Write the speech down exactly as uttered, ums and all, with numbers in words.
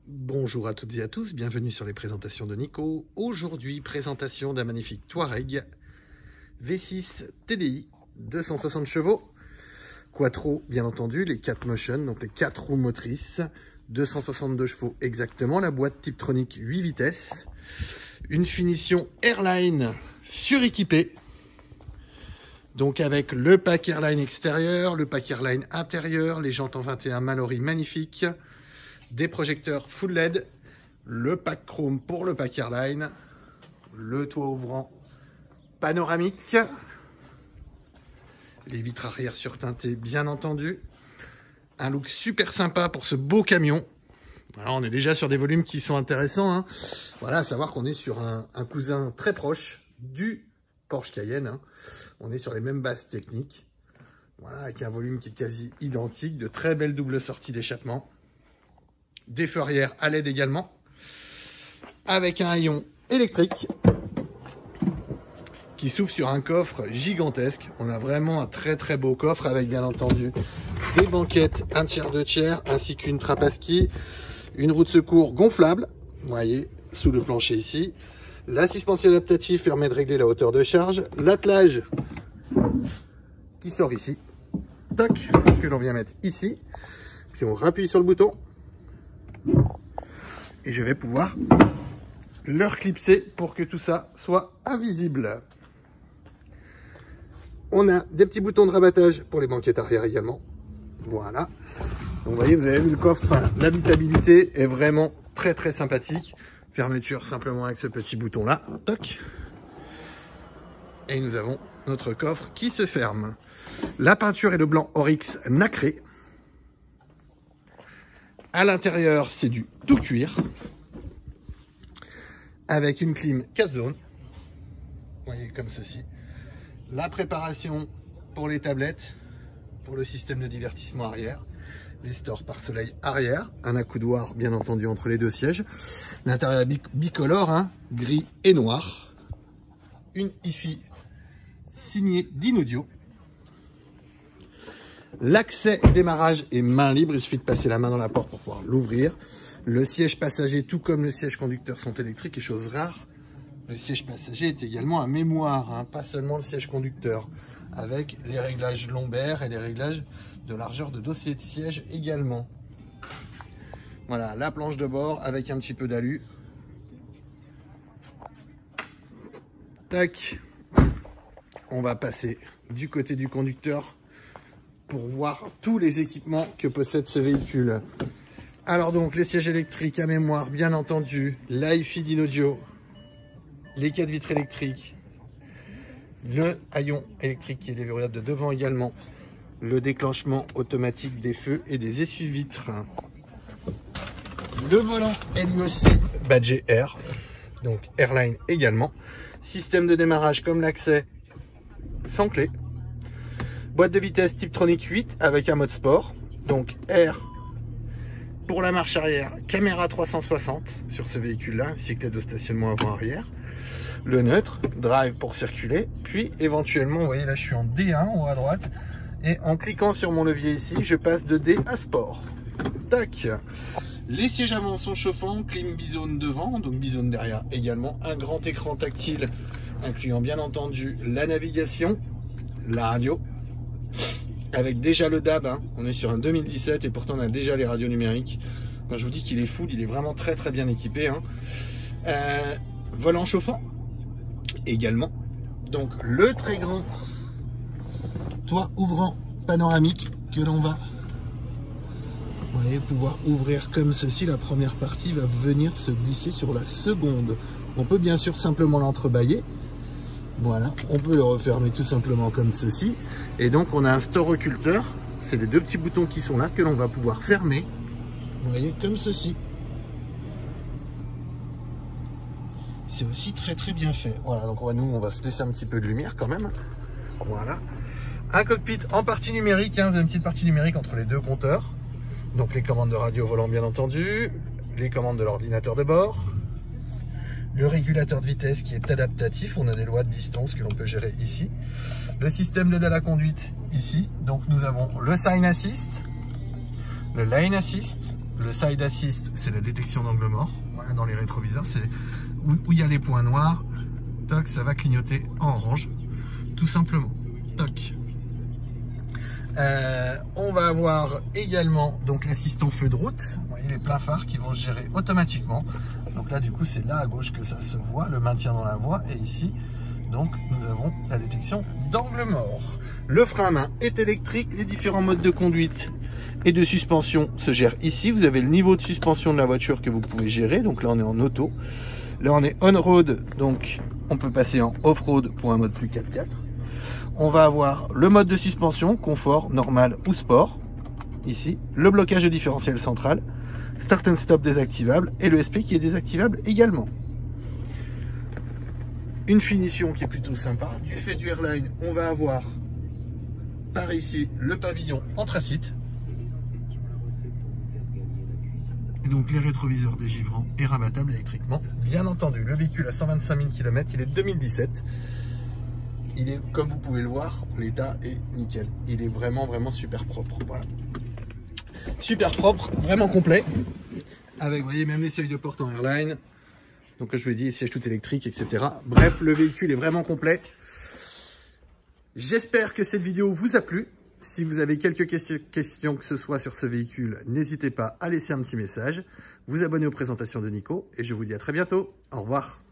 Bonjour à toutes et à tous, bienvenue sur les présentations de Nico. Aujourd'hui, présentation d'un magnifique Touareg V six T D I, deux cent soixante chevaux, quattro bien entendu, les quatre motion, donc les quatre roues motrices, deux cent soixante-deux chevaux exactement, la boîte Tiptronic huit vitesses, une finition Airline suréquipée, donc avec le pack Airline extérieur, le pack Airline intérieur, les jantes en vingt et un Mallory magnifiques, des projecteurs full L E D, le pack chrome pour le pack Airline, le toit ouvrant panoramique, les vitres arrière surteintées bien entendu, un look super sympa pour ce beau camion. Alors on est déjà sur des volumes qui sont intéressants, hein. Voilà, à savoir qu'on est sur un, un cousin très proche du Porsche Cayenne, hein. On est sur les mêmes bases techniques, voilà, avec un volume qui est quasi identique, de très belles doubles sorties d'échappement. Des feux arrière à L E D également, avec un haillon électrique qui s'ouvre sur un coffre gigantesque. On a vraiment un très très beau coffre avec bien entendu des banquettes un tiers, deux tiers, ainsi qu'une trappe à ski, une roue de secours gonflable, vous voyez, sous le plancher ici. La suspension adaptative permet de régler la hauteur de charge, l'attelage qui sort ici, tac, que l'on vient mettre ici, puis on rappuie sur le bouton. Et je vais pouvoir le reclipser pour que tout ça soit invisible. On a des petits boutons de rabattage pour les banquettes arrière également. Voilà. Donc vous voyez, vous avez vu le coffre, enfin, l'habitabilité est vraiment très très sympathique. Fermeture simplement avec ce petit bouton là. Toc. Et nous avons notre coffre qui se ferme. La peinture est de blanc Oryx nacré. À l'intérieur, c'est du tout cuir, avec une clim quatre zones, vous voyez, comme ceci. La préparation pour les tablettes, pour le système de divertissement arrière, les stores pare-soleil arrière, un accoudoir bien entendu entre les deux sièges, l'intérieur bicolore, hein, gris et noir, une I F I signée d'Inaudio. L'accès démarrage est main libre, il suffit de passer la main dans la porte pour pouvoir l'ouvrir. Le siège passager, tout comme le siège conducteur, sont électriques et chose rare, le siège passager est également un mémoire, hein, pas seulement le siège conducteur, avec les réglages lombaires et les réglages de largeur de dossier de siège également. Voilà, la planche de bord avec un petit peu d'alu. Tac, on va passer du côté du conducteur pour voir tous les équipements que possède ce véhicule. Alors donc, les sièges électriques à mémoire, bien entendu, la I F I d'Inaudio, les quatre vitres électriques, le haillon électrique qui est déverrouillable de devant également, le déclenchement automatique des feux et des essuie-vitres. Le volant est lui aussi badgé Air, donc Airline également. Système de démarrage comme l'accès sans clé. Boîte de vitesse Tiptronic huit avec un mode sport, donc Air pour la marche arrière, caméra trois cent soixante sur ce véhicule-là, ainsi que l'aide au stationnement avant-arrière. Le neutre, drive pour circuler, puis éventuellement, vous voyez là je suis en D un en haut à droite, et en cliquant sur mon levier ici, je passe de D à sport. Tac. Les sièges avant sont chauffants, clim bizone devant, donc bizone derrière également, un grand écran tactile incluant bien entendu la navigation, la radio, avec déjà le D A B, hein. On est sur un deux mille dix-sept et pourtant on a déjà les radios numériques. Quand je vous dis qu'il est full, il est vraiment très très bien équipé, hein. Euh, volant chauffant également, donc le très grand toit ouvrant panoramique que l'on va, vous voyez, pouvoir ouvrir comme ceci. La première partie va venir se glisser sur la seconde. On peut bien sûr simplement l'entrebâiller. Voilà, on peut le refermer tout simplement comme ceci. Et donc on a un store occulteur. C'est les deux petits boutons qui sont là que l'on va pouvoir fermer. Vous voyez, comme ceci. C'est aussi très très bien fait. Voilà, donc on va, nous on va se laisser un petit peu de lumière quand même. Voilà. Un cockpit en partie numérique, hein, vous avez une petite partie numérique entre les deux compteurs. Donc les commandes de radio volant bien entendu, les commandes de l'ordinateur de bord. Le régulateur de vitesse qui est adaptatif, on a des lois de distance que l'on peut gérer ici. Le système d'aide à la conduite ici, donc nous avons le Sign Assist, le Lane Assist, Le side assist, c'est la détection d'angle mort. Voilà, dans les rétroviseurs, c'est où, où il y a les points noirs. Toc, ça va clignoter en orange, tout simplement. Toc. Euh, on va avoir également donc l'assistant feu de route. Vous voyez les pleins phares qui vont se gérer automatiquement. Donc là, du coup, c'est là à gauche que ça se voit, le maintien dans la voie. Et ici, donc, nous avons la détection d'angle mort. Le frein à main est électrique. Les différents modes de conduite et de suspension se gèrent ici. Vous avez le niveau de suspension de la voiture que vous pouvez gérer. Donc là, on est en auto. Là, on est on-road. Donc, on peut passer en off-road pour un mode plus quatre quatre. On va avoir le mode de suspension, confort, normal ou sport. Ici, le blocage de différentiel central, start and stop désactivable et le S P qui est désactivable également. Une finition qui est plutôt sympa. Du fait du Airline, on va avoir par ici le pavillon anthracite. Et donc les rétroviseurs dégivrants et rabattables électriquement. Bien entendu, le véhicule a cent vingt-cinq mille kilomètres, il est de deux mille dix-sept. Il est, comme vous pouvez le voir, l'état est nickel. Il est vraiment, vraiment super propre. Voilà. Super propre, vraiment complet. Avec, vous voyez, même les seuils de porte en Airline. Donc, je vous ai dit, siège tout électrique, et cetera. Bref, le véhicule est vraiment complet. J'espère que cette vidéo vous a plu. Si vous avez quelques questions que ce soit sur ce véhicule, n'hésitez pas à laisser un petit message. Vous abonner aux présentations de Nico. Et je vous dis à très bientôt. Au revoir.